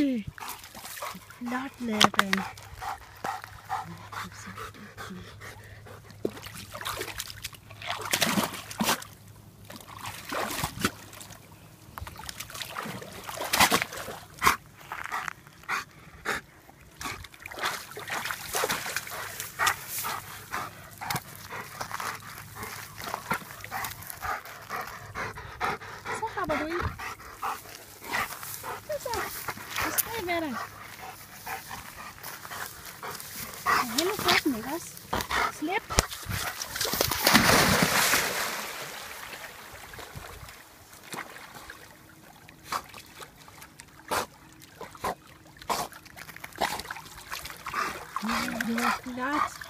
Ui! Flot, Laban. Så hopper du i. Så. Det skal være der. Jeg hælder på den, ikke også? Slip. Det var flot.